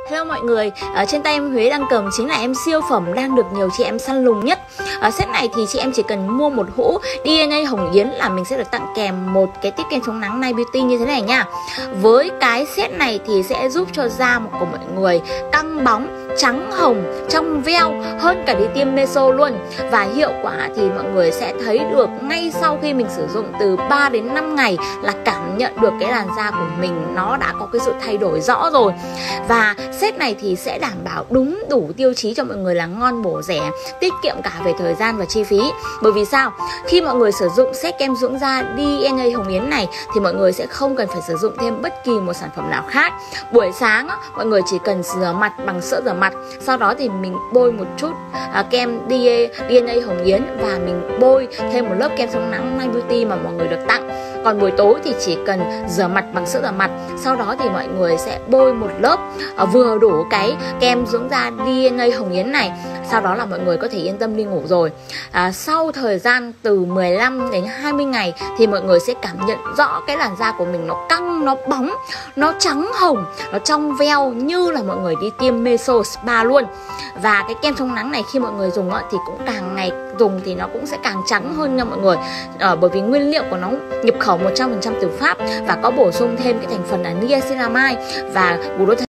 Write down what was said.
Hello mọi người, ở trên tay em Huế đang cầm chính là em siêu phẩm đang được nhiều chị em săn lùng nhất. Ở set này thì chị em chỉ cần mua một hũ DNA Hồng Yến là mình sẽ được tặng kèm một cái tiếp kem chống nắng Night Beauty như thế này nha. Với cái set này thì sẽ giúp cho da của mọi người căng bóng, trắng hồng, trong veo hơn cả đi tiêm meso luôn. Và hiệu quả thì mọi người sẽ thấy được ngay sau khi mình sử dụng từ 3 đến 5 ngày là cảm nhận được cái làn da của mình nó đã có cái sự thay đổi rõ rồi. Và set này thì sẽ đảm bảo đúng đủ tiêu chí cho mọi người là ngon bổ rẻ, tiết kiệm cả về thời gian và chi phí. Bởi vì sao? Khi mọi người sử dụng set kem dưỡng da DNA Hồng Yến này thì mọi người sẽ không cần phải sử dụng thêm bất kỳ một sản phẩm nào khác. Buổi sáng mọi người chỉ cần rửa mặt bằng sữa rửa mặt, sau đó thì mình bôi một chút kem DNA Hồng Yến và mình bôi thêm một lớp kem chống nắng Night Beauty mà mọi người được tặng. Còn buổi tối thì chỉ cần rửa mặt bằng sữa rửa mặt, sau đó thì mọi người sẽ bôi một lớp vừa đủ cái kem dưỡng da DNA Hồng Yến này. Sau đó là mọi người có thể yên tâm đi ngủ rồi. Sau thời gian từ 15 đến 20 ngày thì mọi người sẽ cảm nhận rõ cái làn da của mình nó căng, nó bóng, nó trắng hồng, nó trong veo như là mọi người đi tiêm meso spa luôn. Và cái kem chống nắng này khi mọi người dùng thì cũng càng ngày dùng thì nó cũng sẽ càng trắng hơn nha mọi người. Bởi vì nguyên liệu của nó nhập khẩu 100% từ Pháp và có bổ sung thêm cái thành phần là niacinamide và glutathione.